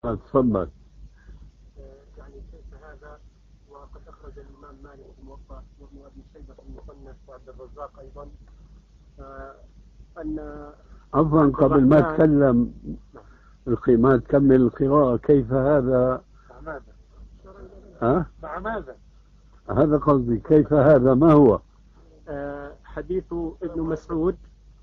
تفضل. يعني كيف هذا؟ وقد أخرج الإمام مالك في الموطأ وابن أبي شيبة في المصنف وعبد الرزاق أيضا أن عفوا قبل ما تكلم ما تكمل القراءة، كيف هذا؟ مع ماذا؟ هذا قصدي، كيف هذا؟ ما هو؟ حديث ابن مسعود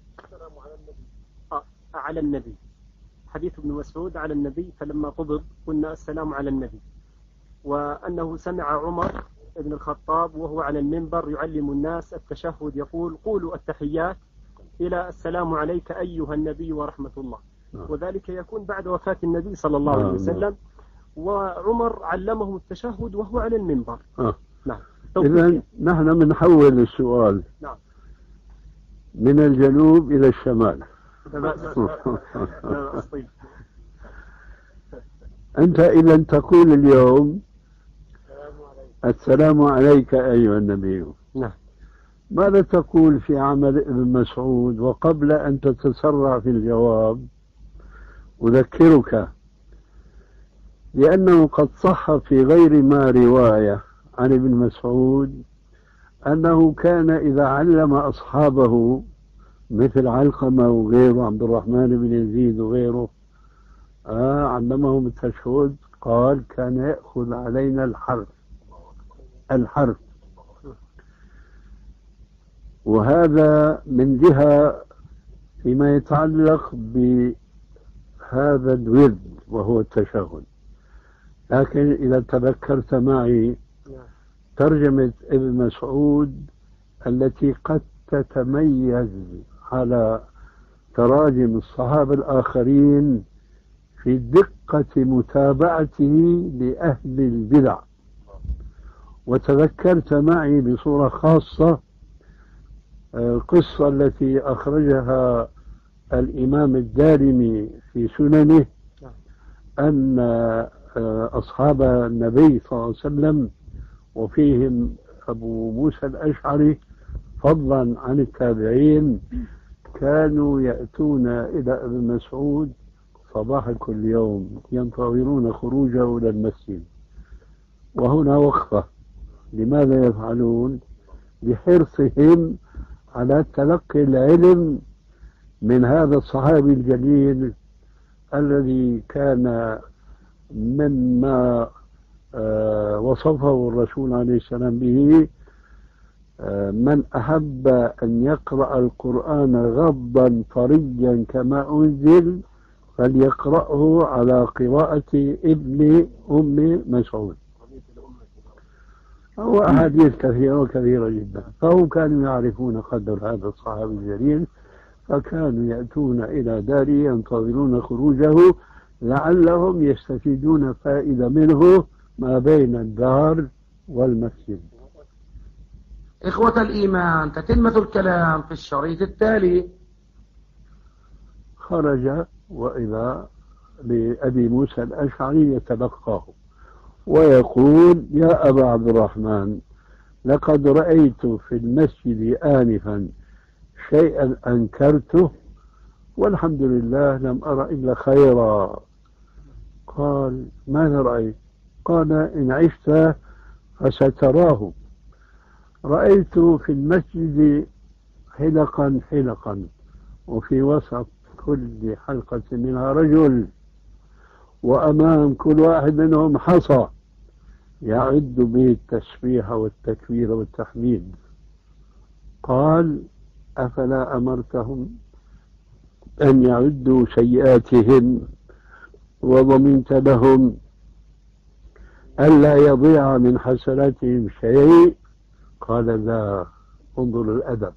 على النبي. حديث ابن مسعود على النبي، فلما قبض قلنا السلام على النبي، وأنه سمع عمر بن الخطاب وهو على المنبر يعلم الناس التشهد يقول: قولوا التحيات إلى السلام عليك أيها النبي ورحمة الله. وذلك يكون بعد وفاة النبي صلى الله عليه وسلم، وعمر علمه التشهد وهو على المنبر. نعم. إذن نحن بنحول السؤال. نعم. من الجنوب إلى الشمال. أنت إذا تقول اليوم السلام عليك أيها النبي، نعم، ماذا تقول في عمل ابن مسعود؟ وقبل أن تتسرع في الجواب أذكرك لأنه قد صح في غير ما رواية عن ابن مسعود أنه كان إذا علم أصحابه مثل علقمة وغيره، عبد الرحمن بن يزيد وغيره، علمهم التشهد، قال: كان يأخذ علينا الحرف. وهذا من جهة فيما يتعلق بهذا الورد وهو التشهد. لكن إذا تذكرت معي ترجمة ابن مسعود التي قد تتميز على تراجم الصحابة الآخرين في دقة متابعته لأهل البدع، وتذكرت معي بصورة خاصة القصة التي أخرجها الإمام الدارمي في سننه أن أصحاب النبي صلى الله عليه وسلم وفيهم أبو موسى الأشعري فضلا عن التابعين كانوا يأتون إلى ابن مسعود صباح كل يوم ينتظرون خروجه إلى المسجد. وهنا وقفة، لماذا يفعلون؟ لحرصهم على تلقي العلم من هذا الصحابي الجليل الذي كان مما وصفه الرسول عليه السلام به: من أحب أن يقرأ القرآن غضا طريا كما أنزل فليقرأه على قراءة ابن أم مسعود. هو أحاديث كثيرة جدا. فهم كانوا يعرفون قدر هذا الصحابي الجليل، فكانوا يأتون إلى داره ينتظرون خروجه لعلهم يستفيدون فائدة منه ما بين الدار والمسجد. إخوة الإيمان، تتمة الكلام في الشريط التالي. خرج وإذا بأبي موسى الأشعري يتلقاه ويقول: يا أبا عبد الرحمن، لقد رأيت في المسجد آنفا شيئا أنكرته والحمد لله لم أرى إلا خيرا. قال: ماذا رأيت؟ قال: إن عشت فستراه. رأيت في المسجد حلقا وفي وسط كل حلقة منها رجل، وأمام كل واحد منهم حصى يعد به التسبيح والتكبير والتحميد. قال: أفلا أمرتهم أن يعدوا سيئاتهم وضمنت لهم ألا يضيع من حسناتهم شيء؟ قال: لا. انظر الأدب.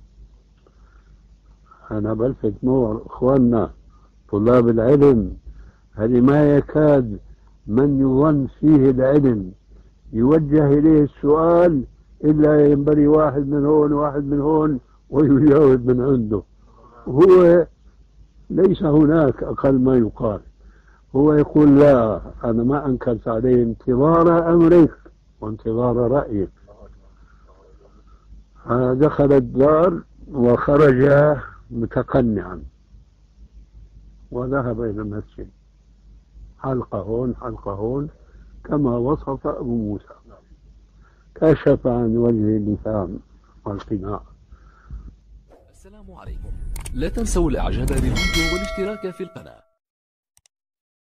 أنا بلفت نور إخواننا طلاب العلم، هل ما يكاد من يظن فيه العلم يوجه إليه السؤال إلا ينبري واحد من هون وواحد من هون ويجاوب من عنده. هو ليس هناك أقل ما يقال. هو يقول: لا، أنا ما أنكرت عليه انتظار أمرك وانتظار رأيك. دخل الدار وخرج متقنعا وذهب إلى المسجد. حلقة هون حلقة هون كما وصف أبو موسى، كشف عن وجه اللثام والقناع. السلام عليكم، لا تنسوا الاعجاب بالفيديو والاشتراك في القناة.